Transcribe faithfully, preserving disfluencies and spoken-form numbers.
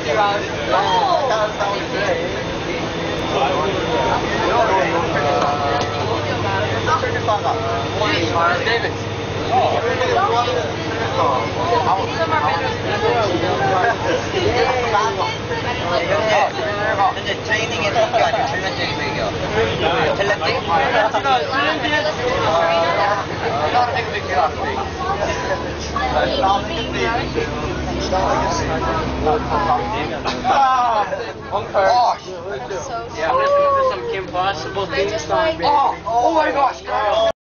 David. 근데 트레이닝에서 이게 아니고 챌린지 얘기야. 챌린지? Yeah, listen to some impossible things. Oh, oh my gosh, girl.